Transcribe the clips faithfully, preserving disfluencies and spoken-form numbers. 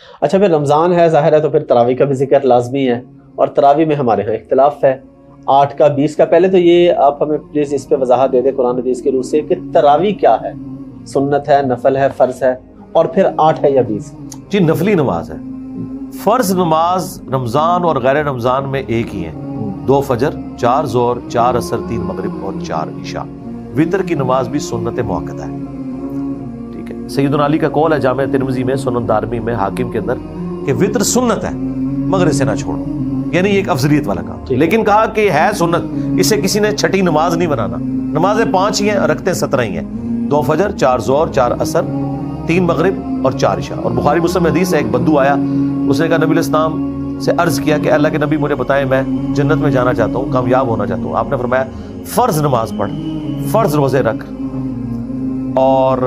اچھا پھر رمضان ہے ظاہر ہے تو پھر تراویح کا بھی ذکر لازمی ہے، اور تراویح میں ہمارے ہاں اختلاف ہے، آٹھ کا بیس کا۔ پہلے تو یہ آپ ہمیں پلیز اس پہ وضاحت دے دیں قرآن حدیث کی روح سے کہ تراویح کیا ہے، سنت ہے، نفل ہے، فرض ہے، اور پھر آٹھ ہے یا بیس؟ جی نفلی نماز ہے۔ فرض نماز رمضان اور غیر رمضان میں ایک ہی ہیں، دو فجر، چار ظہر، چار عصر، تین مغرب اور چار عشاء۔ وتر کی نماز بھی سنت موقدہ ہے، ٹھیک ہے۔ سیدنا علی کا قول ہے جامع ترمذی میں، سنن دارمی میں، حاکم کے اندر، کہ وتر سنت ہے مگر اسے نہ چھوڑو، یعنی ایک افضلیت والا کام۔ لیکن کہا کہ ہے سنت، اسے کسی نے چھٹی نماز نہیں بنانا۔ نمازیں پانچ ہی ہیں، رکھتے سترہ ہی ہیں، دو فجر، چار ظہر، چار عصر، تین مغرب اور چار عشاء۔ اور بخاری مسلم میں حدیث ہے، ایک بدو آیا، اس نے کہا نبی علیہ السلام سے عرض کیا کہ اللہ کے نبی مجھے بتائیں، میں جنت میں جانا چاہتا ہوں، کامیاب ہونا چاہتا ہوں۔ آپ نے فرمایا فرض نماز پڑھ، فرض روزے رکھ، اور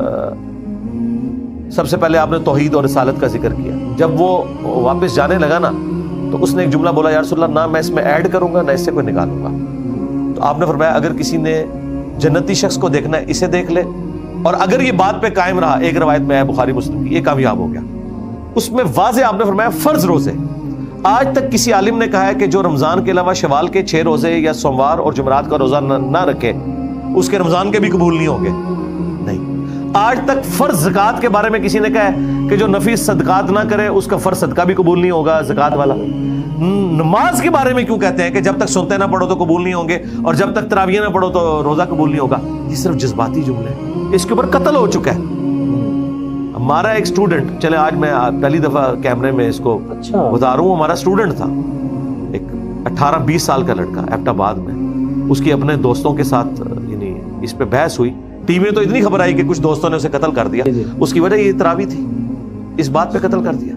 سب سے پہلے آپ نے توحید اور رسالت کا ذکر کیا۔ جب وہ واپس جانے لگا نا تو اس نے ایک جملہ بولا، یا رسول اللہ نہ میں اس میں ایڈ کروں گا نہ اس سے کوئی نکالوں گا۔ تو آپ نے فرمایا اگر کسی نے جنتی شخص کو دیکھنا ہے اسے دیکھ لے، اور اگر یہ بات پہ قائم رہا، ایک روایت میں ہے بخاری مسلم کی، یہ کامیاب ہو گیا۔ اس میں واضح آپ نے فرمایا فرض روزے۔ آج تک کسی عالم نے کہا ہے کہ جو رمضان کے علاوہ شوال کے چھ روزے یا سوموار اور جمعرات کا روزہ نہ رکھے اس کے رمضان کے بھی قبول نہیں ہوں گے، نہیں۔ آج تک فرض زکوٰۃ کے بارے میں کسی نے کہا ہے کہ جو نفی صدقات نہ کرے اس کا فرض صدقہ بھی قبول نہیں ہوگا، زکوٰۃ والا۔ نماز کے بارے میں کیوں کہتے ہیں کہ جب تک سنتے نہ پڑھو تو قبول نہیں ہوں گے، اور جب تک تراویح نہ پڑھو تو روزہ قبول نہیں ہوگا؟ یہ صرف جذباتی جملے ہیں، اس کے اوپر قتل ہو چکا ہے۔ ہمارا ایک اسٹوڈنٹ، چلے آج میں پہلی دفعہ کیمرے میں اس کو بتا رہا ہوں، ہمارا اسٹوڈنٹ تھا، ایک اٹھارہ بیس سال کا لڑکا ایبٹ آباد میں، اس کی اپنے دوستوں کے ساتھ یعنی اس پہ بحث ہوئی، ٹی وی میں تو اتنی خبر آئی کہ کچھ دوستوں نے اسے قتل کر دیا، اس کی وجہ یہ تراویح تھی، اس بات پہ قتل کر دیا۔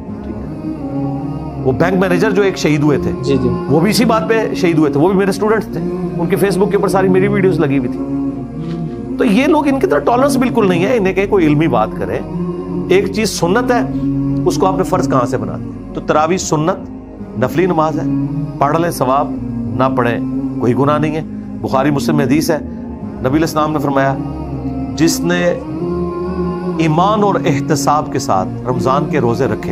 وہ بینک مینیجر جو ایک شہید ہوئے تھے، جی جی وہ بھی اسی بات پہ شہید ہوئے تھے، وہ بھی میرے اسٹوڈنٹ تھے، ان کے فیس بک کے اوپر ساری میری ویڈیوز لگی ہوئی تھی۔ تو یہ لوگ، ان کی طرح ٹالرنس بالکل نہیں ہے، انہیں کہ کوئی علمی بات کریں۔ ایک چیز سنت ہے، اس کو آپ نے فرض کہاں سے بنا دیا؟ تو تراویح سنت نفلی نماز ہے، پڑھ لیں ثواب، نہ پڑھیں کوئی گناہ نہیں ہے۔ بخاری مسلم میں حدیث ہے، نبی علیہ السلام نے فرمایا جس نے ایمان اور احتساب کے ساتھ رمضان کے روزے رکھے،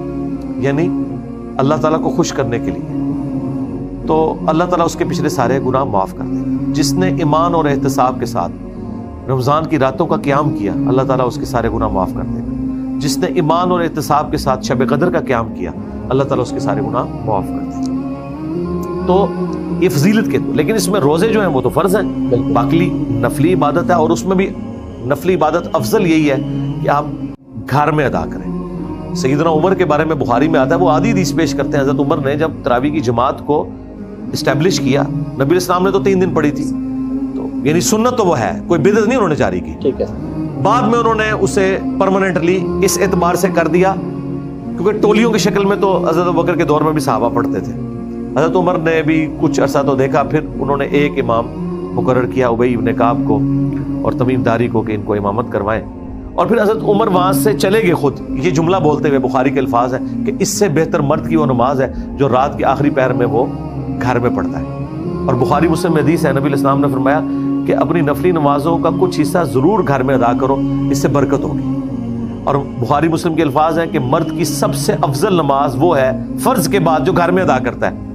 یعنی اللہ تعالیٰ کو خوش کرنے کے لیے، تو اللہ تعالیٰ اس کے پچھلے سارے گناہ معاف کر دے گا۔ جس نے ایمان اور احتساب کے ساتھ رمضان کی راتوں کا قیام کیا، اللہ تعالیٰ اس کے سارے گناہ معاف کر دے گا۔ جس نے ایمان اور احتساب کے ساتھ شب قدر کا قیام کیا، اللہ تعالیٰ اس کے سارے گناہ معاف کر دے گا۔ تو یہ فضیلت کے تو، لیکن اس میں روزے جو ہیں وہ تو فرض ہیں، باقی نفلی عبادت ہے، اور اس میں بھی نفلی عبادت افضل یہی ہے کہ آپ گھر میں ادا کریں۔ سیدنا عمر کے بارے میں بخاری میں آتا ہے، وہ آدھی حدیث پیش کرتے ہیں، حضرت عمر نے جب تراویح کی جماعت کو اسٹیبلش کیا، نبی علیہ السلام نے تو تین دن پڑھی تھی، تو یعنی سنت تو وہ ہے، کوئی بدعت نہیں انہوں نے جاری کی، ٹھیک ہے۔ بعد میں انہوں نے اسے پرماننٹلی اس اعتبار سے کر دیا کیونکہ ٹولیوں کی شکل میں تو حضرت ابوبکر کے دور میں بھی صحابہ پڑھتے تھے، حضرت عمر نے بھی کچھ عرصہ تو دیکھا، پھر انہوں نے ایک امام مقرر کیا ابی بن کعب کو اور تمیم داری کو کہ ان کو امامت کروائیں، اور پھر حضرت عمر وہاں سے چلے گئے خود، یہ جملہ بولتے ہوئے، بخاری کے الفاظ ہیں کہ اس سے بہتر مرد کی وہ نماز ہے جو رات کے آخری پہر میں وہ گھر میں پڑھتا ہے۔ اور بخاری مسلم میں حدیث ہے، نبی علیہ السلام نے فرمایا کہ اپنی نفلی نمازوں کا کچھ حصہ ضرور گھر میں ادا کرو، اس سے برکت ہوگی۔ اور بخاری مسلم کے الفاظ ہیں کہ مرد کی سب سے افضل نماز وہ ہے فرض کے بعد جو گھر میں ادا کرتا ہے،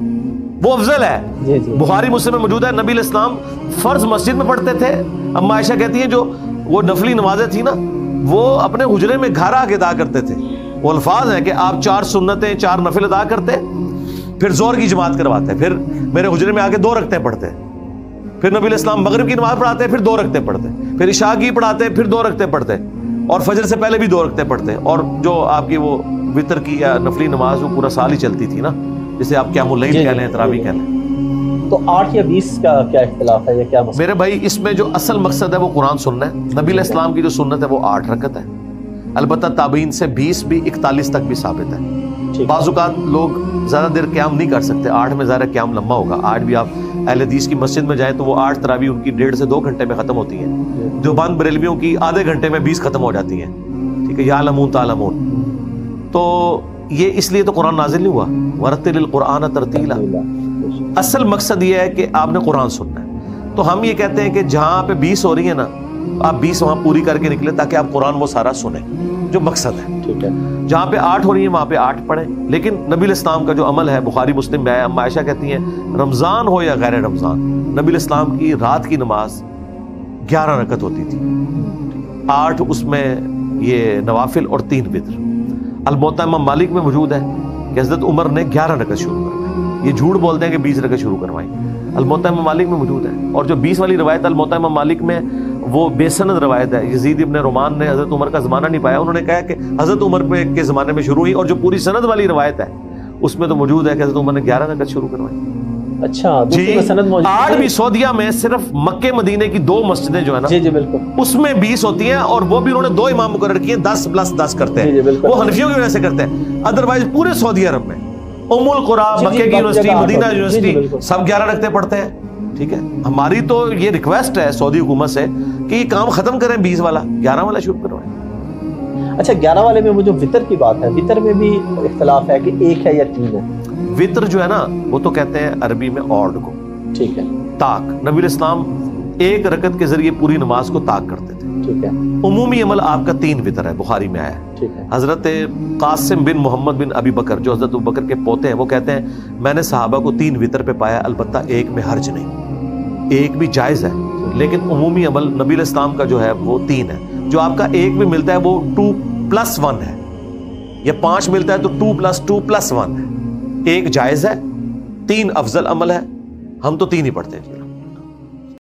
وہ افضل ہے۔ بخاری مسلم میں موجود ہے، نبی علیہ السلام فرض مسجد میں پڑھتے تھے، اما عائشہ کہتی ہیں جو وہ نفلی نمازیں تھیں نا وہ اپنے حجرے میں گھر آ کے ادا کرتے تھے۔ وہ الفاظ ہیں کہ آپ چار سنتیں، چار نفل ادا کرتے، پھر زور کی جماعت کرواتے، پھر میرے حجرے میں آ کے دو رکعتیں پڑھتے، پھر نبی علیہ السلام مغرب کی نماز پڑھاتے، پھر دو رکعتیں پڑھتے، پھر عشاء کی پڑھاتے، پھر دو رکعتیں پڑھتے، اور فجر سے پہلے بھی دو رکعتیں پڑھتے، اور جو آپ کی وہ وتر کی یا نفلی نماز وہ پورا سال ہی چلتی تھی نا، جسے آپ قیام اللیل کہہ لیں، تراویح کہہ لیں۔ تو آٹھ یا بیس کا کیا اختلاف ہے، یہ کیا مسئلہ؟ میرے بھائی اس میں جو اصل مقصد ہے وہ قرآن سننا ہے۔ نبی علیہ السلام کی جو سنت ہے وہ آٹھ رکعت ہے، البتہ تابعین سے بیس بھی اکتالیس تک بھی ثابت ہے۔ بعض اوقات لوگ زیادہ دیر قیام نہیں کر سکتے، آٹھ میں زیادہ قیام لمبا ہوگا، آٹھ بھی آپ اہل حدیث کی مسجد میں جائیں تو وہ آٹھ تراویح ان کی ڈیڑھ سے دو گھنٹے میں ختم ہوتی ہیں، دیوبند بریلویوں کی آدھے گھنٹے میں بیس ختم ہو جاتی ہیں، ٹھیک ہے، یعلمون تعلمون۔ تو یہ اس لیے تو قرآن نازل نہیں ہوا، ورتل القرآن ترتیلا۔ اصل مقصد یہ ہے کہ آپ نے قرآن سننا ہے۔ تو ہم یہ کہتے ہیں کہ جہاں پہ بیس ہو رہی ہے نا آپ بیس وہاں پوری کر کے نکلے تاکہ آپ قرآن وہ سارا سنیں جو مقصد ہے. ٹھیک ہے, جہاں پہ آٹھ ہو رہی ہے وہاں پہ آٹھ پڑھیں. لیکن نبی الاسلام کا جو عمل ہے بخاری مسلم میں ہے, اما عائشہ کہتی ہیں رمضان ہو یا غیر رمضان, نبی الاسلام کی رات کی نماز گیارہ رکعت ہوتی تھی, آٹھ اس میں یہ نوافل اور تین وتر. الموطا امام مالک میں موجود ہے کہ حضرت عمر نے گیارہ رکعت شروع کروائی. یہ جھوٹ بولتے ہیں کہ بیس رکعت شروع کروائی, الموطا امام مالک میں موجود ہے. اور جو بیس والی روایت الموطا امام مالک میں وہ بے سند روایت ہے. یزید ابن رومان نے حضرت عمر کا زمانہ نہیں پایا, انہوں نے کہا کہ حضرت عمر پہ کے زمانے میں شروع ہوئی, اور جو پوری سند والی روایت ہے اس میں تو موجود ہے کہ حضرت عمر نے گیارہ رکعت شروع کروائی. اچھا جی, آج بھی سعودیہ میں صرف مکے مدینے کی دو مسجدیں جو ہے نا, جی جی بالکل, اس میں بیس ہوتی ہیں, اور وہ بھی انہوں نے دو امام مقرر کیے, دس پلس دس کرتے ہیں. وہ حنفیوں کی وجہ سے کرتے ہیں, ادروائز پورے سعودی عرب میں ام القریٰ, مکے کی یونیورسٹی, مدینہ یونیورسٹی, سب گیارہ رکھتے پڑھتے ہیں. ٹھیک ہے, ہماری تو یہ ریکویسٹ ہے سعودی حکومت سے کہ یہ کام ختم کریں, بیس والا گیارہ والا شروع کروائیں. اچھا, گیارہ والے میں وہ جو وطر کی بات ہے, وطر میں بھی اختلاف ہے کہ ایک ہے یا تین ہے. وطر جو ہے نا وہ تو کہتے ہیں عربی میں آڈ کو. ٹھیک ہے, طاق, نبی الاسلام ایک رکعت کے ذریعے پوری نماز کو طاق کرتے تھے. ٹھیک ہے, عمومی عمل آپ کا تین وطر ہے, بخاری میں آیا ہے. ٹھیک ہے, حضرت قاسم بن محمد بن ابی بکر جو حضرت ابو بکر کے پوتے ہیں وہ کہتے ہیں میں نے صحابہ کو تین وطر پہ پایا, البتہ ایک میں حرج نہیں, ایک بھی جائز ہے, لیکن عمومی عمل نبی الاسلام کا جو ہے وہ تین ہے. جو آپ کا ایک بھی ملتا ہے وہ ٹو پلس ون ہے, یا پانچ ملتا ہے تو two plus two plus one ہے. ایک جائز ہے, تین افضل عمل ہے, ہم تو تین ہی پڑھتے ہیں.